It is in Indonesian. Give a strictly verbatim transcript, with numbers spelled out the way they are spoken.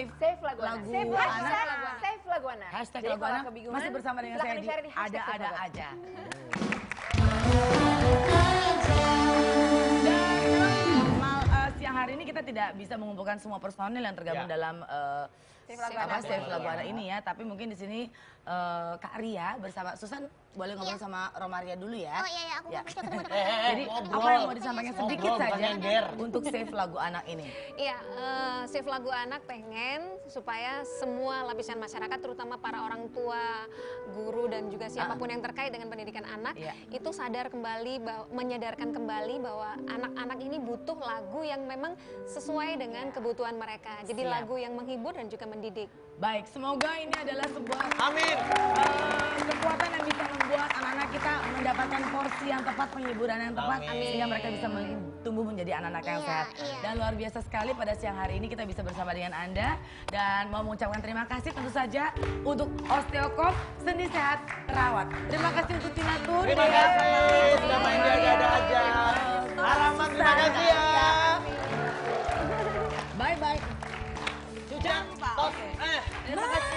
save Save lagu anak. lagu Save anak. hashtag lagu anak. Save lagu anak. Hashtag Jadi lagu kalau anak kebingungan, masih bersama dengan silahkan saya di di-share di hashtag ada-ada Save Lagu aja. Mal, uh, siang hari ini kita tidak bisa mengumpulkan semua personil yang tergabung Ya. dalam uh, Save Lagu apa, Anak. Save Lagu Anak ini ya. Tapi mungkin di sini uh, Kak Ria bersama Susan boleh ngobrol sama Romaria dulu ya. Oh iya, iya, aku Ya. mau ketemu teman. Jadi ngobrol. apa yang mau disampaikan sedikit Ngobrol, saja bukan nyender. untuk Save Lagu Anak ini? Iya, eh, Save Lagu Anak pengen supaya semua lapisan masyarakat, terutama para orang tua, guru dan juga siapapun yang terkait dengan pendidikan anak, Iya. itu sadar kembali, bahwa, menyadarkan kembali bahwa anak-anak ini butuh lagu yang memang sesuai dengan kebutuhan mereka. Jadi Siap. lagu yang menghibur dan juga mendidik. Baik, semoga ini adalah sebuah Amin. uh, kekuatan yang bisa membuat anak-anak kita mendapatkan porsi yang tepat, penghiburan yang tepat, Amin. sehingga mereka bisa men- tumbuh menjadi anak-anak yang Iya, sehat. iya. Dan luar biasa sekali pada siang hari ini kita bisa bersama dengan Anda dan mau mengucapkan terima kasih tentu saja untuk Osteokom Sendi Sehat Terawat. Terima kasih untuk Tina Tun. Terima kasih sudah main di ada-ada aja. Harapan terima kasih ya. Bye bye. Cucang, tos, eh. Terima kasih.